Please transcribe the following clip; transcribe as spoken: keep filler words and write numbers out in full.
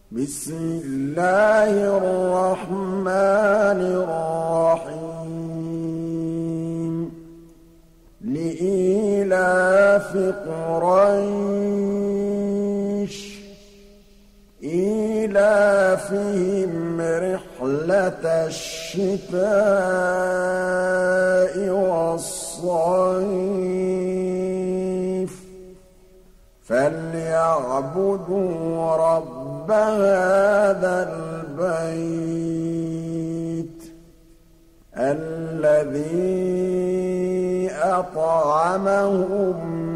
بسم الله الرحمن الرحيم لإيلاف قريش إيلافهم رحلة الشتاء والصيف فليعبدوا رب هذا البيت الذي أطعمهم